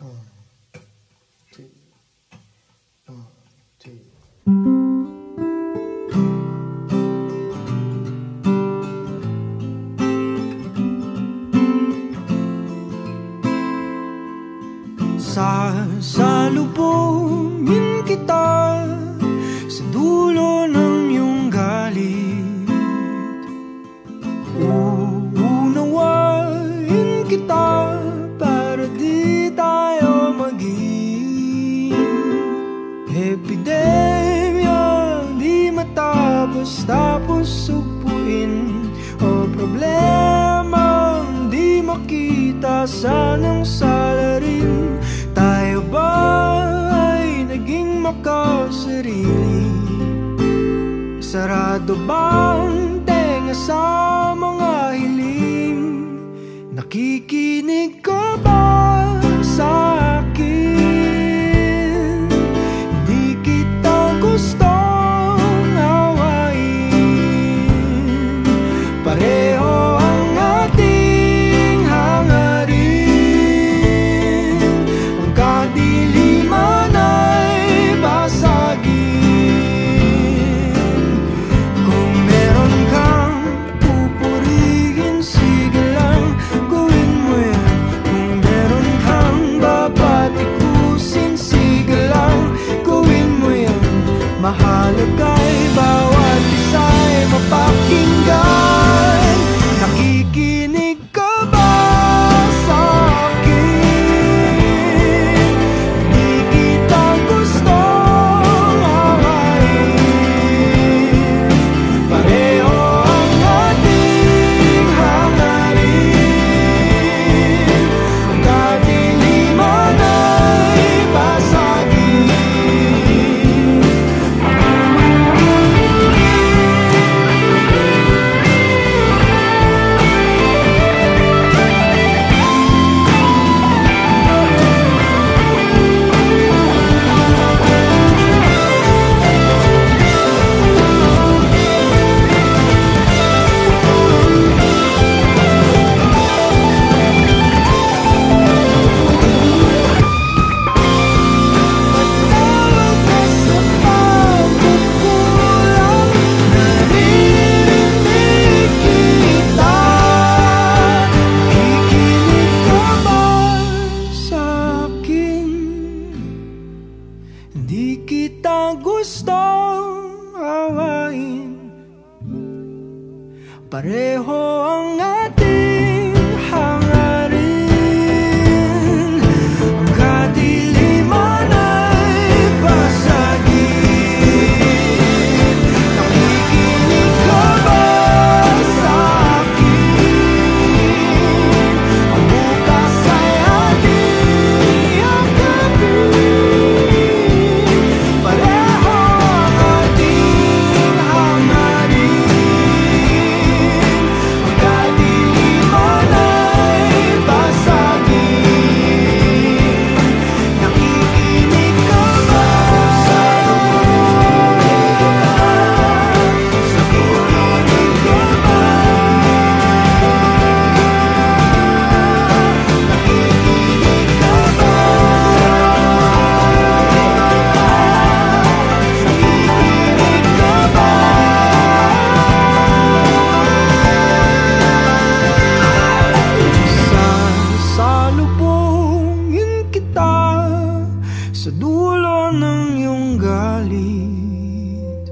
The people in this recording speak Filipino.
One, two, one, two. Sasalubungin kita sa dulo ng iyong galit. Uunawain kita para di tayo maging epidemya, di matapos-tapos sugpuin, o problemang di makita sanang salarin. Tayo ba ay naging makasarili? Sarado bang tenga sa mga hiling? Nakikinig ka ba sa akin? Di kita gustong awain. Pareho ang ating hangarin. Ang kadiliman ay basagin. Kung meron kang pupurihin, sige lang, gawin mo yan. Kung meron kang babatikusin, sige lang, gawin mo yan. Mahalaga'y bawat isa'y mapakinggan. Nakikinig ka ba sa akin? Di kita gustong awain. Pareho ang ating hangarin. Ang kadiliman ay basagin. Patawag ka sa pagkukulang, naririnig kita. Nakikinig ka ba sa akin? Hindi kita gustong awain. Pareho ang ating hangarin. Ang kadiliman ay basagin. Nakikinig ka ba sa akin? Ang bukas ay ating yakapin. Pareho ang ating hangarin. Ang kadiliman ay basagin. Nakikinig ka ba sa akin? Nakikinig ka ba? Nakikinig ka ba? Nakikinig ka ba? Sasalubungin kita sa dulo ng iyong galit.